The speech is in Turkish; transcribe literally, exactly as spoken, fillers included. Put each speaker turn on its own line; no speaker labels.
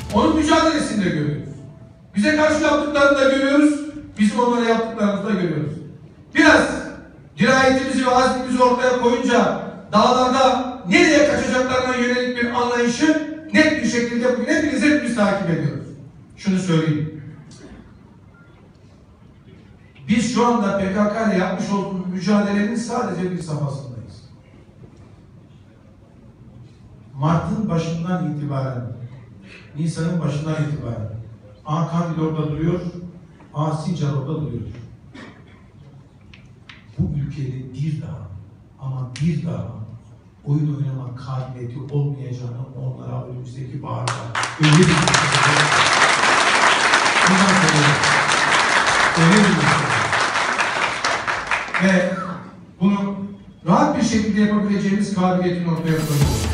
Onun mücadelesini de görüyoruz. Bize karşı yaptıklarını da görüyoruz. Bizim onlara yaptıklarımızı da görüyoruz. Biraz dirayetimizi ve azmimizi ortaya koyunca dağlarda nereye kaçacaklarına yönelik bir anlayışı net bir şekilde bugün hepiniz hepimiz takip ediyoruz. Şunu söyleyeyim. Biz şu anda P K K ile yapmış olduğumuz mücadelenin sadece bir safhasındayız. Mart'ın başından itibaren, Nisan'ın başından itibaren A Kandil orada duruyor, A Sincar orada duruyor. Bu ülkede bir daha ama bir daha oyun oynama kabiliyeti olmayacağını onlara önümüzdeki baharda öyle bir öyle bir ve bunu rahat bir şekilde yapabileceğimiz kabiliyetin ortaya koyuyoruz.